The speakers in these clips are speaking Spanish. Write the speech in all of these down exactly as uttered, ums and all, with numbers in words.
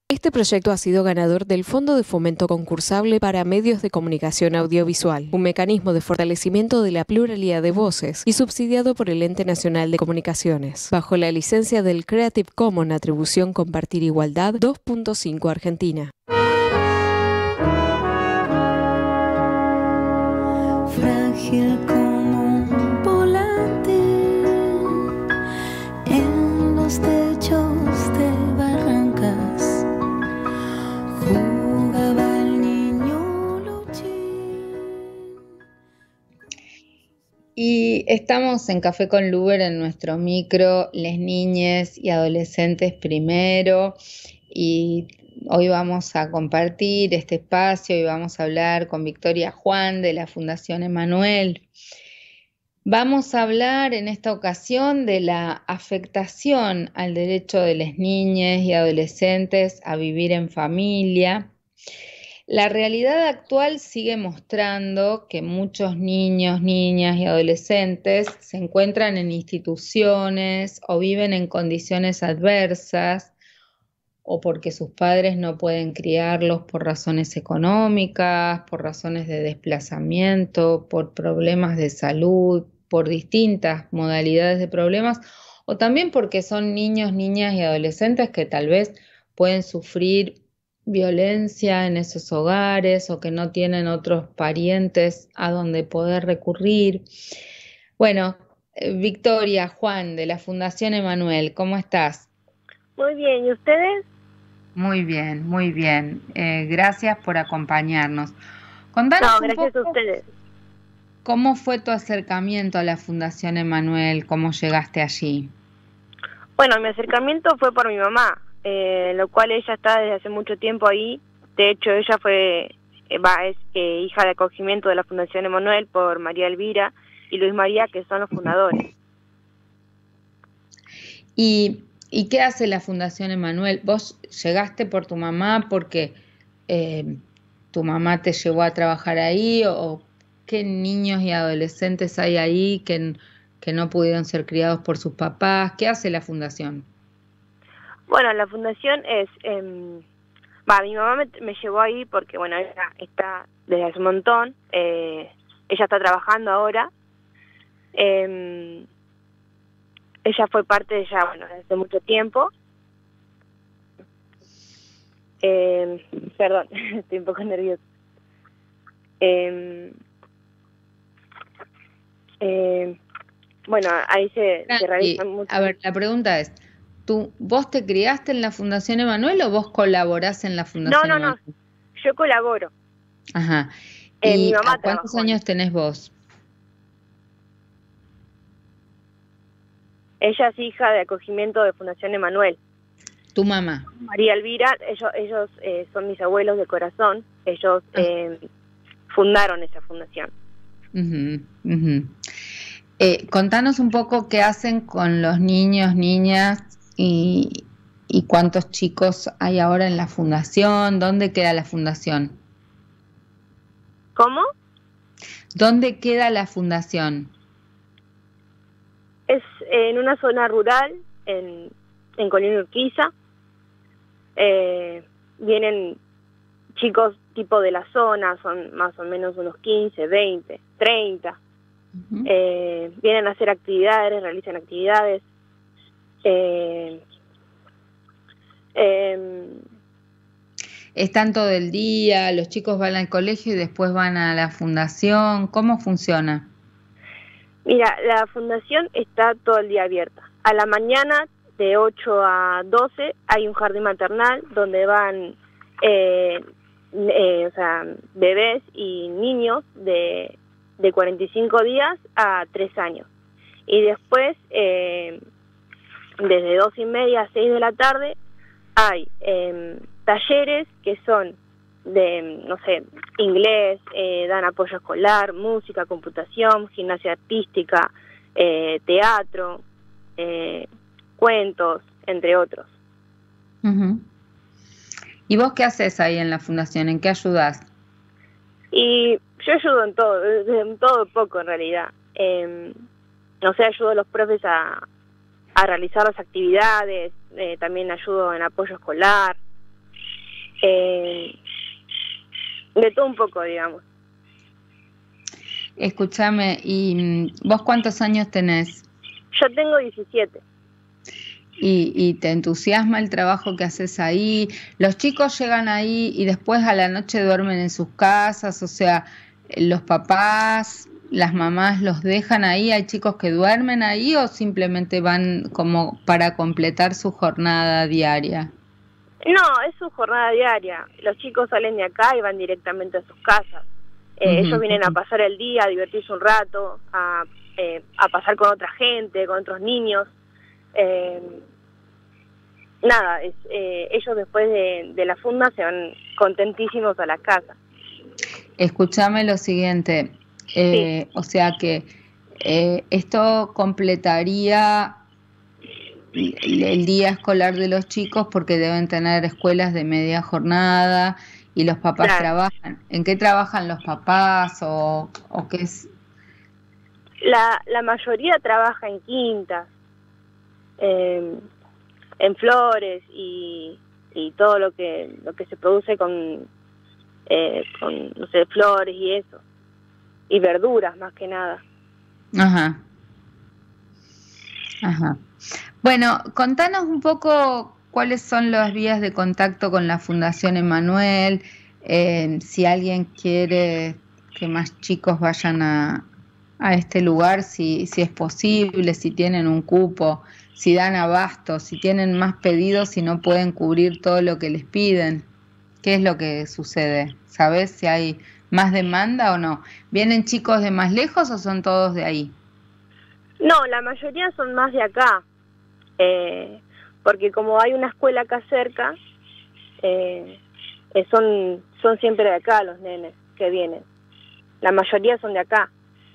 Este proyecto ha sido ganador del Fondo de Fomento Concursable para Medios de Comunicación Audiovisual, un mecanismo de fortalecimiento de la pluralidad de voces y subsidiado por el Ente Nacional de Comunicaciones, bajo la licencia del Creative Commons Atribución Compartir Igualdad dos punto cinco Argentina. Frágil como un volante en los techos de barrancas, jugaba el niño Luchín. Y estamos en Café con Luber en nuestro micro, les niñes y adolescentes primero, y hoy vamos a compartir este espacio y vamos a hablar con Victoria Juan de la Fundación Emanuel. Vamos a hablar en esta ocasión de la afectación al derecho de las niñas y adolescentes a vivir en familia. La realidad actual sigue mostrando que muchos niños, niñas y adolescentes se encuentran en instituciones o viven en condiciones adversas, o porque sus padres no pueden criarlos por razones económicas, por razones de desplazamiento, por problemas de salud, por distintas modalidades de problemas, o también porque son niños, niñas y adolescentes que tal vez pueden sufrir violencia en esos hogares o que no tienen otros parientes a donde poder recurrir. Bueno, eh, Victoria Juan de la Fundación Emanuel, ¿cómo estás? Muy bien, ¿y ustedes? Muy bien, muy bien. Eh, gracias por acompañarnos. Contanos No, un gracias poco a ustedes. cómo fue tu acercamiento a la Fundación Emanuel, cómo llegaste allí. Bueno, mi acercamiento fue por mi mamá, eh, lo cual ella está desde hace mucho tiempo ahí. De hecho, ella fue eh, va, es eh, hija de acogimiento de la Fundación Emanuel por María Elvira y Luis María, que son los fundadores. ¿Y, y qué hace la Fundación Emanuel? ¿Vos llegaste por tu mamá porque eh, tu mamá te llevó a trabajar ahí, o, o qué niños y adolescentes hay ahí que, que no pudieron ser criados por sus papás? ¿Qué hace la Fundación? Bueno, la Fundación es... Eh, va, mi mamá me, me llevó ahí porque, bueno, ella está desde hace un montón. Eh, ella está trabajando ahora. Eh, ella fue parte de ella, bueno, desde hace mucho tiempo. Eh, perdón, estoy un poco nerviosa. Eh, eh, bueno, ahí se, se realizan muchas... A ver, la pregunta es, ¿tú, ¿vos te criaste en la Fundación Emanuel o vos colaborás en la Fundación No, no, Emanuel? no, yo colaboro. Ajá. Eh, ¿Y mi mamá a cuántos trabajó años ahí. tenés vos? Ella es hija de acogimiento de Fundación Emanuel. ¿Tu mamá? María Elvira, ellos, ellos eh, son mis abuelos de corazón. Ellos eh, fundaron esa fundación. Uh-huh, uh-huh. Eh, contanos un poco qué hacen con los niños, niñas y, y cuántos chicos hay ahora en la fundación. ¿Dónde queda la fundación? ¿Cómo? ¿Dónde queda la fundación? Es en una zona rural, en, en Colina Urquiza. Eh, vienen chicos tipo de la zona, son más o menos unos quince, veinte, treinta. Uh-huh. Eh, vienen a hacer actividades, realizan actividades. Eh, eh, ¿Están todo el día? ¿Los chicos van al colegio y después van a la fundación? ¿Cómo funciona? Mira, la fundación está todo el día abierta. A la mañana, de ocho a doce, hay un jardín maternal donde van eh, eh, o sea, bebés y niños de, de cuarenta y cinco días a tres años. Y después, eh, desde dos y media a seis de la tarde, hay eh, talleres que son de, no sé, inglés, eh, dan apoyo escolar, música, computación, gimnasia artística, eh, teatro, eh, cuentos, entre otros. Uh-huh. ¿Y vos qué haces ahí en la fundación? ¿En qué ayudás? Y yo ayudo en todo, en todo poco en realidad. Eh, o sea, ayudo a los profes a, a realizar las actividades, eh, también ayudo en apoyo escolar. eh, de todo un poco, digamos. Escúchame, ¿y vos cuántos años tenés? Yo tengo diecisiete. ¿Y, y te entusiasma el trabajo que haces ahí? ¿Los chicos llegan ahí y después a la noche duermen en sus casas? O sea, ¿los papás, las mamás los dejan ahí? ¿Hay chicos que duermen ahí o simplemente van como para completar su jornada diaria? No, es su jornada diaria. Los chicos salen de acá y van directamente a sus casas. Eh, Uh-huh. Ellos vienen a pasar el día, a divertirse un rato, a, eh, a pasar con otra gente, con otros niños. Eh, nada, es, eh, ellos después de, de la funda se van contentísimos a la casa. Escúchame lo siguiente, eh, sí. O sea que eh, esto completaría el, el día escolar de los chicos porque deben tener escuelas de media jornada y los papás claro. trabajan. ¿En qué trabajan los papás o, o qué es? La, la mayoría trabaja en quintas, eh, en flores y, y todo lo que lo que se produce con, eh, con, no sé, flores y eso. Y verduras más que nada. Ajá. Ajá. Bueno, contanos un poco cuáles son las vías de contacto con la Fundación Emanuel, eh, si alguien quiere que más chicos vayan a, a este lugar, si, si es posible, si tienen un cupo, si dan abasto, si tienen más pedidos, si no pueden cubrir todo lo que les piden. ¿Qué es lo que sucede? ¿Sabés si hay más demanda o no? ¿Vienen chicos de más lejos o son todos de ahí? No, la mayoría son más de acá, eh, porque como hay una escuela acá cerca, eh, eh, son, son siempre de acá los nenes que vienen. La mayoría son de acá.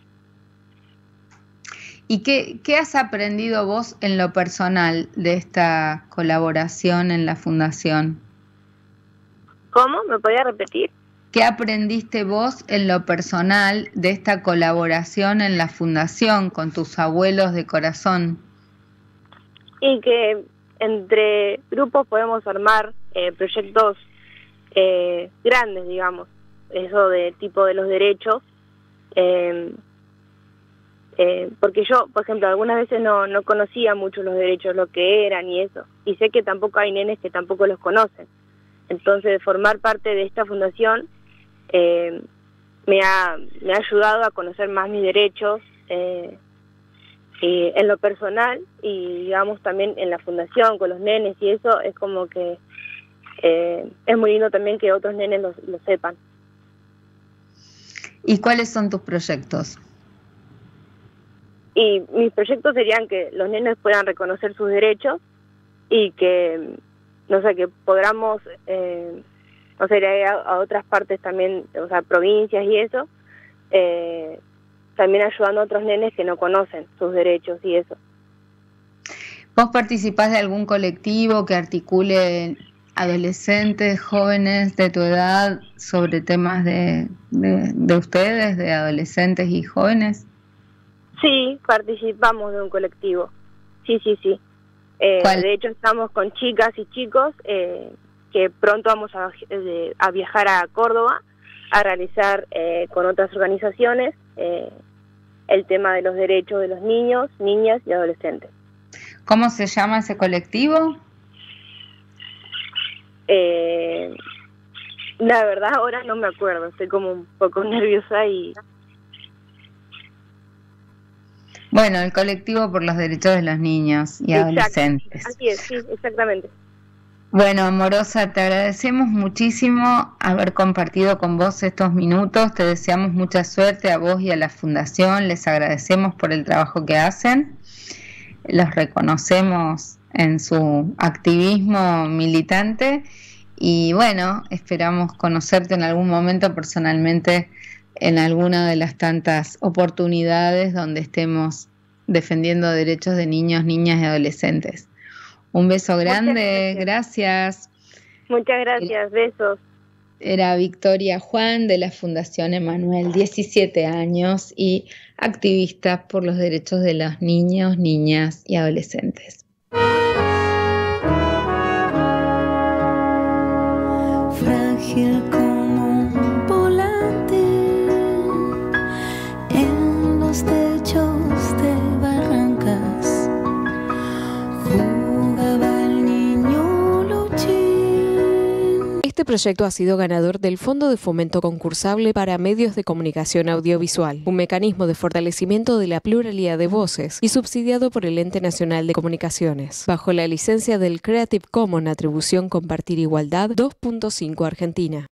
¿Y qué, qué has aprendido vos en lo personal de esta colaboración en la fundación? ¿Cómo? ¿Me podía repetir? ¿Qué aprendiste vos en lo personal de esta colaboración en la fundación con tus abuelos de corazón? Y que entre grupos podemos armar eh, proyectos eh, grandes, digamos, eso de tipo de los derechos, eh, eh, porque yo, por ejemplo, algunas veces no, no conocía mucho los derechos, lo que eran y eso, y sé que tampoco hay nenes que tampoco los conocen. Entonces, formar parte de esta fundación eh, me ha me ha ayudado a conocer más mis derechos eh, y en lo personal y, digamos, también en la fundación con los nenes y eso es como que eh, es muy lindo también que otros nenes lo, lo sepan. ¿Y cuáles son tus proyectos? Y mis proyectos serían que los nenes puedan reconocer sus derechos y que, no sé, que podamos, eh, o sea, ir a, a otras partes también, o sea, provincias y eso, eh, también ayudando a otros nenes que no conocen sus derechos y eso. ¿Vos participás de algún colectivo que articule adolescentes, jóvenes de tu edad sobre temas de, de, de ustedes, de adolescentes y jóvenes? Sí, participamos de un colectivo, sí, sí, sí. Eh, de hecho, estamos con chicas y chicos eh, que pronto vamos a, eh, a viajar a Córdoba a realizar eh, con otras organizaciones eh, el tema de los derechos de los niños, niñas y adolescentes. ¿Cómo se llama ese colectivo? Eh, la verdad ahora no me acuerdo, estoy como un poco nerviosa y... Bueno, el colectivo por los derechos de los niños y Exacto, adolescentes. Así es, sí, exactamente. Bueno, Amorosa, te agradecemos muchísimo haber compartido con vos estos minutos. Te deseamos mucha suerte a vos y a la Fundación. Les agradecemos por el trabajo que hacen. Los reconocemos en su activismo militante y bueno, esperamos conocerte en algún momento personalmente en alguna de las tantas oportunidades donde estemos defendiendo derechos de niños, niñas y adolescentes. Un beso grande, gracias. Muchas gracias, besos. Era Victoria Juan de la Fundación Emanuel, diecisiete años y activista por los derechos de los niños, niñas y adolescentes. frágil como un volante. En los techos de barrancas jugaba el niño Luchín. Este proyecto ha sido ganador del Fondo de Fomento Concursable para Medios de Comunicación Audiovisual, un mecanismo de fortalecimiento de la pluralidad de voces y subsidiado por el Ente Nacional de Comunicaciones, bajo la licencia del Creative Commons Atribución Compartir Igualdad dos punto cinco Argentina.